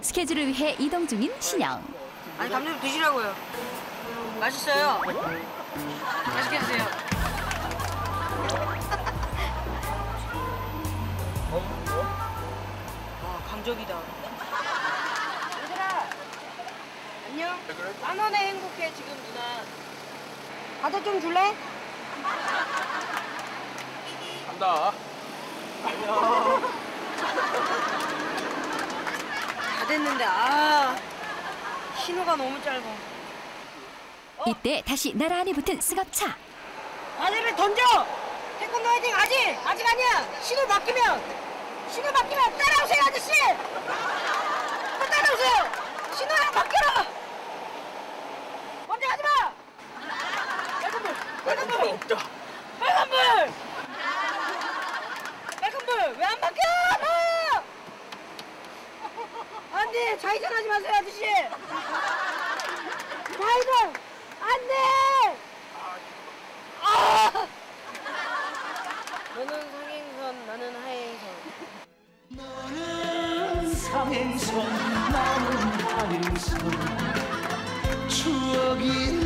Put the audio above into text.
스케줄을 위해 이동 중인 신영. 아니 감독님 드시라고요. 맛있어요. 맛있게 드세요. 아 강적이다. 얘들아 안녕. 10,000원에 행복해 지금 누나. 과자 좀 줄래? 간다. 안녕. 다 됐는데 아 신호가 너무 짧아. 이때 다시 나란히 붙은 승합차. 과자를 던져. 태권도 화이팅. 아직 아니야. 신호 바뀌면 따라오세요 아저씨. 따라오세요. 신호랑 바뀌어라. 먼저 가지 마. 빨간불 없다. 빨간불 왜 안 바뀌어? 안돼 좌회전하지 마세요 아저씨. 좌회전 안돼. 아! 너는 상행선 나는 하행선. 너는 상행선 나는 하행선 추억이